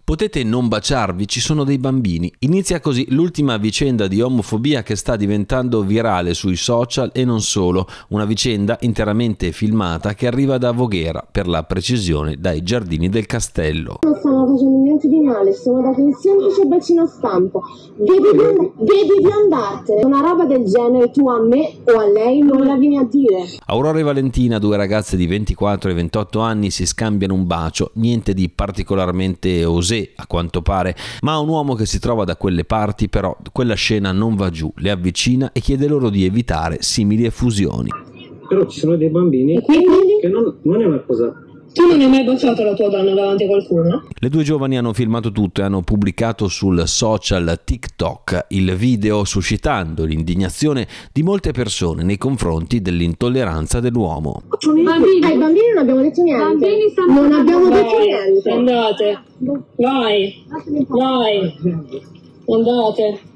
Potete non baciarvi, ci sono dei bambini. Inizia così l'ultima vicenda di omofobia che sta diventando virale sui social e non solo. Una vicenda interamente filmata che arriva da Voghera, per la precisione dai giardini del castello. Non stanno facendo niente di male, sono dato un semplice bacino a stampo. Vedi di andartene. Una roba del genere tu a me o a lei non la vieni a dire. Aurora e Valentina, due ragazze di 24 e 28 anni, si scambiano un bacio, niente di particolarmente osé a quanto pare, ma un uomo che si trova da quelle parti però quella scena non va giù, le avvicina e chiede loro di evitare simili effusioni. Però ci sono dei bambini che non è una cosa. Tu non hai mai baciato la tua donna davanti a qualcuno? Le due giovani hanno filmato tutto e hanno pubblicato sul social TikTok il video, suscitando l'indignazione di molte persone nei confronti dell'intolleranza dell'uomo. Ai bambini non abbiamo detto niente. Non abbiamo detto niente. Andate. Vai. Andate.